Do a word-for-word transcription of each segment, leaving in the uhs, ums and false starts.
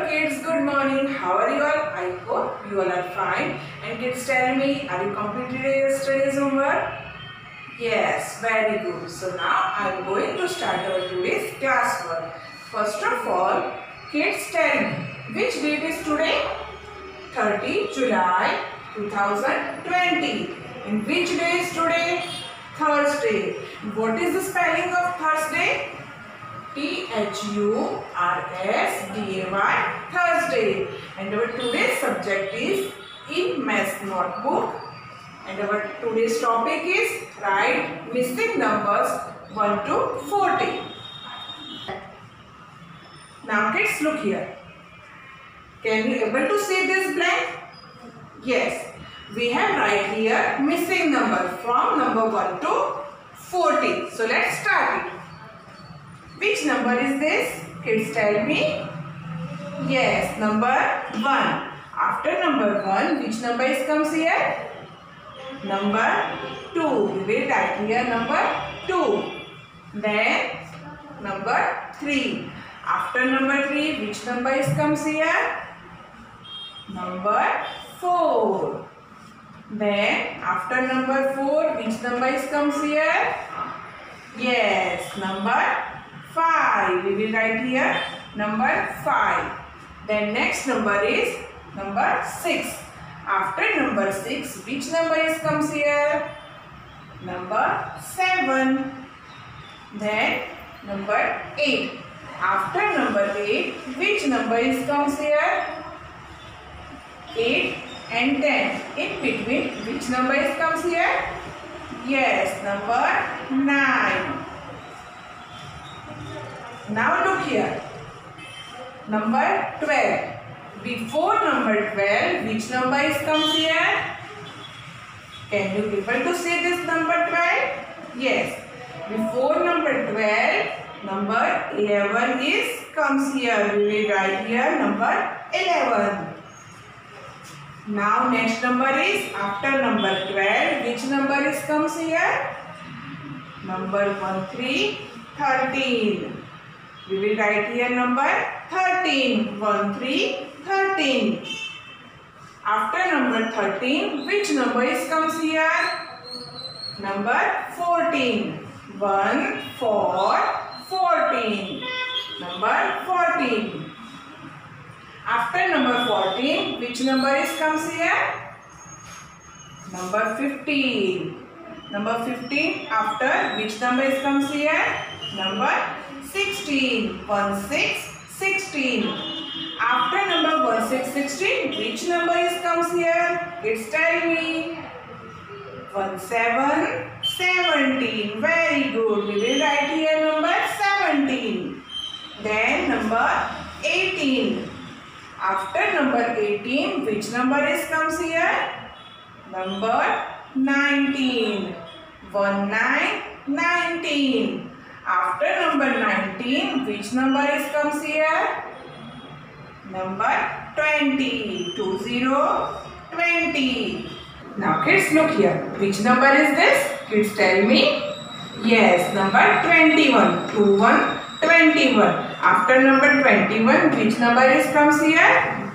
kids, good morning. How are you all? I hope you all are fine. And kids, tell me, are you completed yesterday's homework? Yes, very good. So now I am going to start our today's class work. First of all, kids, tell me, which date is today? thirtieth July two thousand twenty. And which day is today? Thursday. What is the spelling of Thursday? T H U R S D A Y, Thursday. And our today's subject is in math notebook. And our today's topic is write missing numbers one to forty. Now kids, look here. Can you able to see this blank? Yes. We have right here missing number from number one to forty. So let's start it. Which number is this? Kids, tell me. Yes, number one. After number one, which number is comes here? Number two. We will write here number two. Then number three. After number three, which number is comes here? Number four. Then after number four, which number is comes here? Yes, number five. We will write here number five. Then next number is number six. After number six, which number is comes here? Number seven. Then number eight. After number eight, which number is comes here? eight and ten. In between, which number is comes here? Yes, number nine. Now look here. Number twelve. Before number twelve, which number is comes here? Can you able to see this number twelve? Yes. Before number twelve, number eleven is comes here. We will write here number eleven. Now next number is after number twelve. Which number is comes here? Number one, three, thirteen. We will write here number thirteen. one, three, thirteen. After number thirteen, which number is comes here? Number fourteen. one, four, fourteen. Number fourteen. After number fourteen, which number is comes here? Number fifteen. Number fifteen. After which number is comes here? Number sixteen. one, six, sixteen. After number one, six, sixteen, which number is comes here? It's tell me. one, seven, seventeen. Very good. We will write here number seventeen. Then number eighteen. After number eighteen, which number is comes here? Number nineteen. one, nine, nineteen. After number nineteen, which number is comes here? Number twenty. two, zero, twenty. Now kids, look here. Which number is this? Kids, tell me. Yes, number twenty-one. two, one, twenty-one. After number twenty-one, which number is comes here?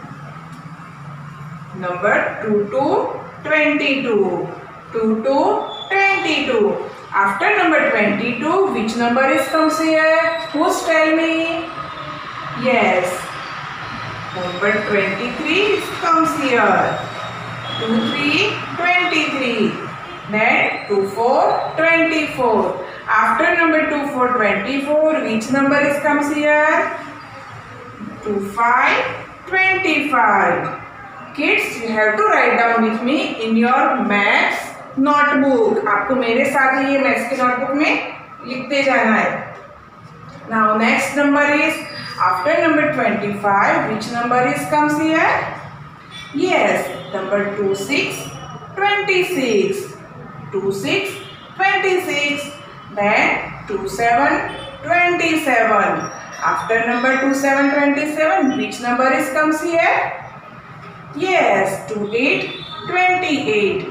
Number two, two, twenty-two. two, two, twenty-two. After number twenty-two, which number is comes here? Who's tell me? Yes. Number twenty-three comes here. two, three, twenty-three. Then two, four, twenty-four. After number two, four, twenty-four, which number is comes here? two, five, twenty-five. Kids, you have to write down with me in your maths notebook. आपको मेरे साथ ही ये maths की notebook में लिखते जाना है. Now next number is after number twenty-five. Which number is comes here? Yes, number two, six, twenty-six. two, six, twenty-six. Then two, seven, twenty-seven. After number two, seven, twenty-seven, which number is comes here? Yes, two, eight, twenty-eight.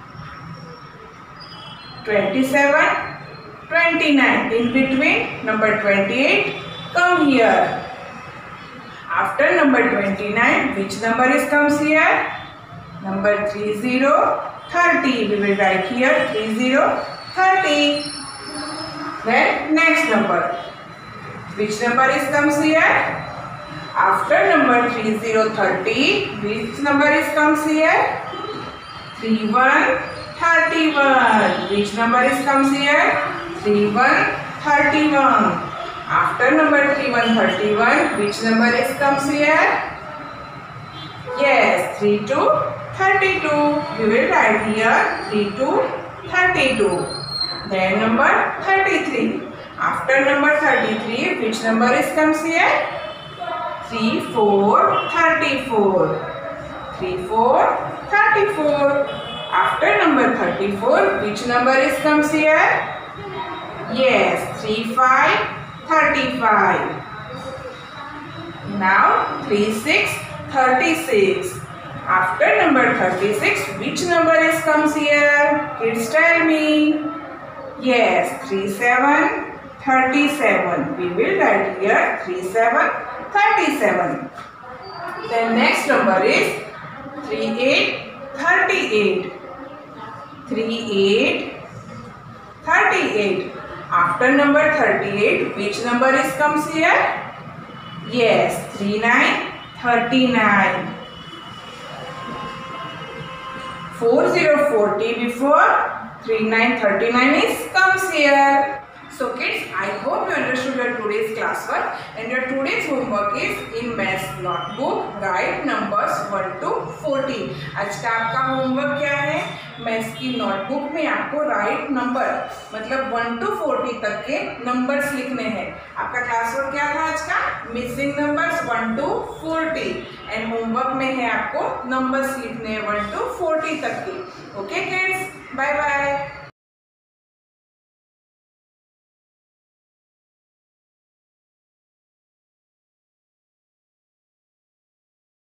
twenty-seven, twenty-nine. In between, number twenty-eight, come here. After number twenty-nine, which number is comes here? Number thirty. thirty. We will write here thirty, thirty. Then next number. Which number is comes here? After number thirty, thirty. Which number is comes here? thirty-one, thirty-one. Which number is comes here? thirty-one, thirty-one. After number thirty-one, thirty-one, which number is comes here? Yes, thirty-two, thirty-two. We will write here thirty-two, thirty-two. Then number thirty-three. After number thirty-three, which number is comes here? thirty-four, thirty-four. thirty-four, thirty-four. After number thirty-four, which number is comes here? Yes, thirty-five, thirty-five. Now thirty-six, thirty-six. After number thirty-six, which number is comes here? Kids, tell me. Yes, thirty-seven, thirty-seven. We will write here thirty-seven, thirty-seven. Then next number is thirty-eight, thirty-eight. thirty-eight, thirty-eight. After number thirty-eight, which number is comes here? Yes, thirty-nine, thirty-nine. forty, forty before thirty-nine, thirty-nine is comes here. So kids, I hope you understood your today's classwork, and your today's homework is in maths notebook, write numbers one to fourteen. आज का आपका homework क्या है? Maths की notebook में आपको write number मतलब one two forty तक के नंबर्स लिखने हैं. आपका क्लासवर्क क्या था आज का? Missing numbers one two forty, and homework में है आपको नंबर्स लिखने हैं वन टू फोर्टी तक के. Okay kids, bye bye.